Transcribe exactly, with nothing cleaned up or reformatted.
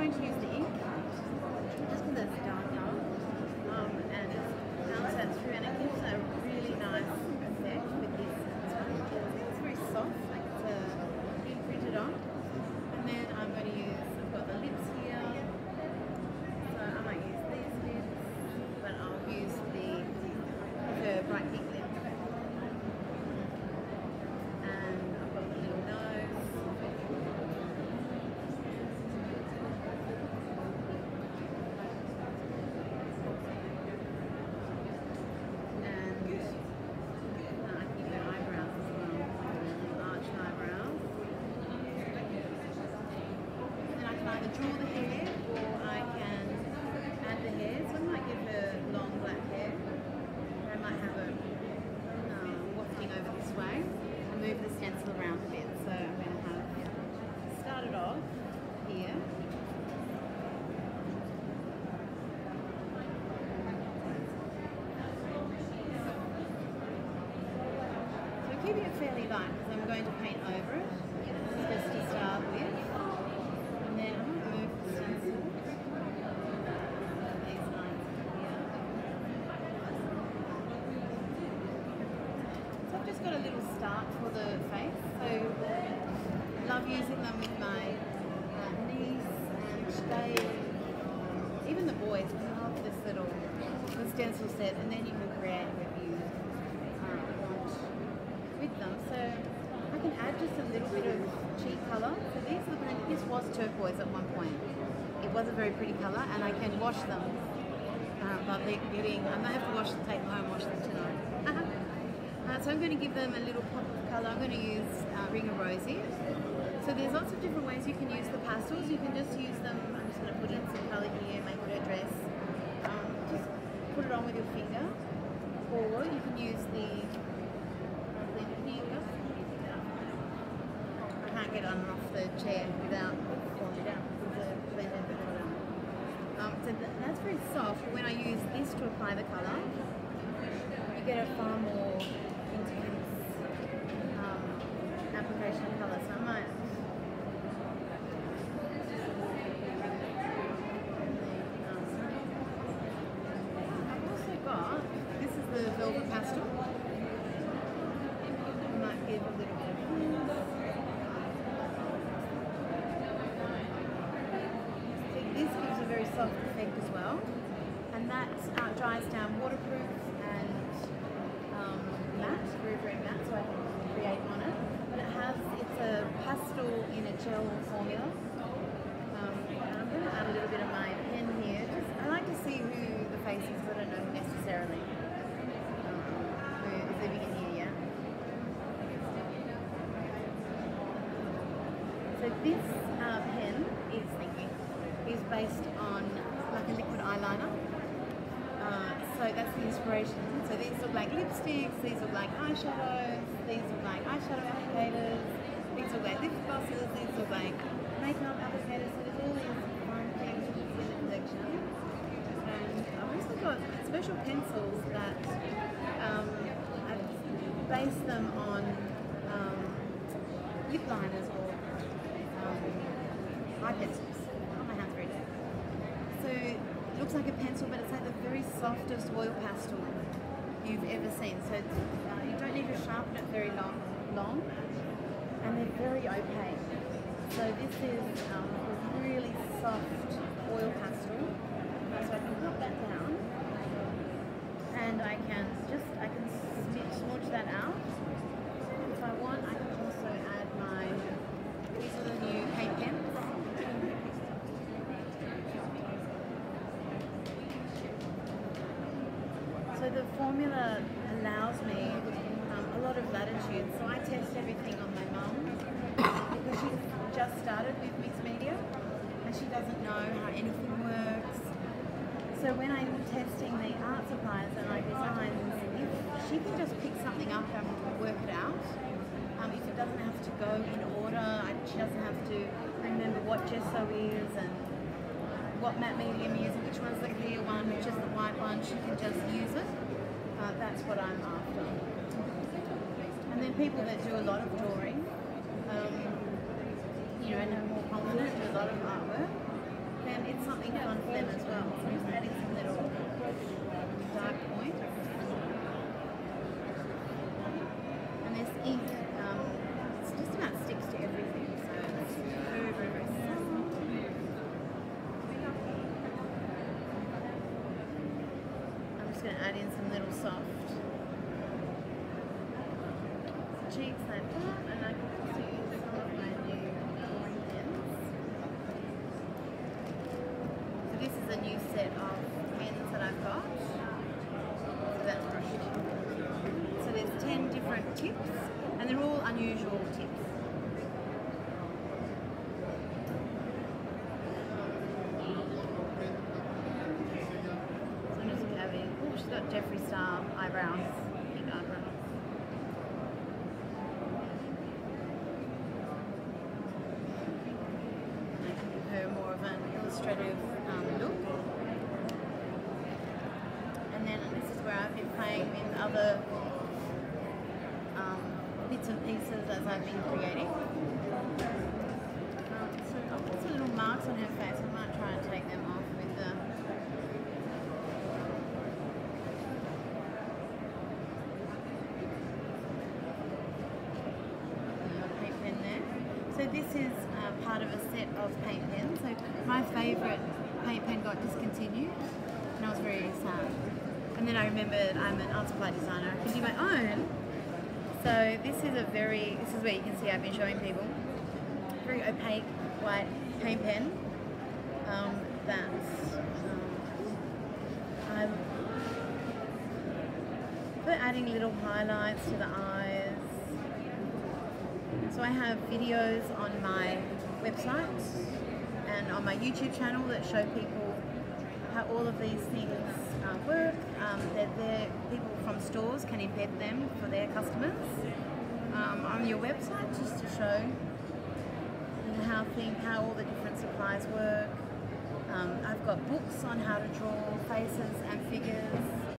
going to use the ink just because it's darker um, and just bounce that through, and it gives a really nice effect with this. It's very soft, like it's uh, been printed on. And then I'm going to use, I've got the lips here, so I might use these lips, but I'll use the, the bright pink lip. And I've got the little nose. Draw the hair, or I can add the hair. So I might give her long black hair. I might have her um, wafting over this way and move the stencil around a bit. So I'm going to have started off here. So keeping it fairly light because I'm going to paint over it. Just to start with. Got a little start for the face, so I love using them with my uh, niece, and they, even the boys, love this little the stencil set, and then you can create what you uh, want with them. So I can add just a little bit of cheek colour. So these are the, this was turquoise at one point. It was a very pretty colour, and I can wash them. Um, but they're getting, I may have to wash them, take them home, wash them tonight. Uh, so I'm going to give them a little pop of colour. I'm going to use uh, Ring of Rosie. So there's lots of different ways you can use the pastels. You can just use them, I'm just going to put in some colour here, make it a dress. Um, just put it on with your finger. Or you can use the blender here. I can't get on and off the chair without falling down with the blender. Um, so th that's very soft. But when I use this to apply the colour, you get a far more intense um, application of colour. So I might um, I've also got, this is the Velvet Pastel. I might give a little bit of this. So this gives a very soft effect as well, and that uh, dries down waterproof and Um, matte, very very matte, so I can create on it. But it has, it's a pastel in a gel formula. Um, and I'm going to add a little bit of my pen here. Just, I like to see who the face is, but I don't know necessarily um, who is living in here yet. So this uh, pen is thinking is based on like a liquid eyeliner. Uh, so that's the inspiration. So these look like lipsticks, these look like eyeshadows, these look like eyeshadow applicators, these look like lip glosses, these look like makeup applicators. So there's all these fun things in the collection. And I've also got special pencils that um, I've based them on um, lip liners or um, eye pencils. Oh, my hand's very dirty. So it looks like a pencil, but it's like the very softest oil pastel you've ever seen. So it's, uh, you don't need to sharpen it very long, long, and they're very opaque. So this is um, a really soft oil pastel. Uh, so I can pop that down, and I can just I can smidge, smudge that out. If I want, I can also add my, these are the new paint pens. So the formula allows me um, a lot of latitude. So I test everything on my mum because she's just started with mixed media and she doesn't know how anything works. So when I'm testing the art supplies and I design, if she can just pick something up and work it out. Um, if it doesn't have to go in order, I, she doesn't have to remember what gesso is and what matte medium is and which one's the clear one, which is the white one. She can just use it. Uh, that's what I'm after. And then people that do a lot of drawing, um, you know, and are more confident, do a lot of artwork, then it's something fun for them as well. So I'm just adding some little dark points. And this ink, um, it's just about sticks to everything, so it's very, very, very soft. I'm just going to add in some little soft cheeks like that, and I can also use some of my new drawing pens. So this is a new set of pens that I've got. So that's brushed. So there's ten different tips, and they're all unusual tips. So I'm just having, oh, she's got Jeffree Star eyebrows, big eyebrows. More of an illustrative um, look. And then this is where I've been playing with other um, bits and pieces as I've been creating. Um, so I've got some little marks on her face. I might try and take them off with the paint pen there. So this is uh, part of a set of paint pens. So my favourite paint pen got discontinued and I was very sad. And then I remembered I'm an art supply designer, I can do my own. So this is a very, this is where you can see I've been showing people, very opaque white paint pen um, that um, I'm for adding little highlights to the eyes. So I have videos on my website and on my YouTube channel that show people how all of these things uh, work. Um, that they're, people from stores can embed them for their customers um, on your website, just to show how thing, how all the different supplies work. Um, I've got books on how to draw faces and figures.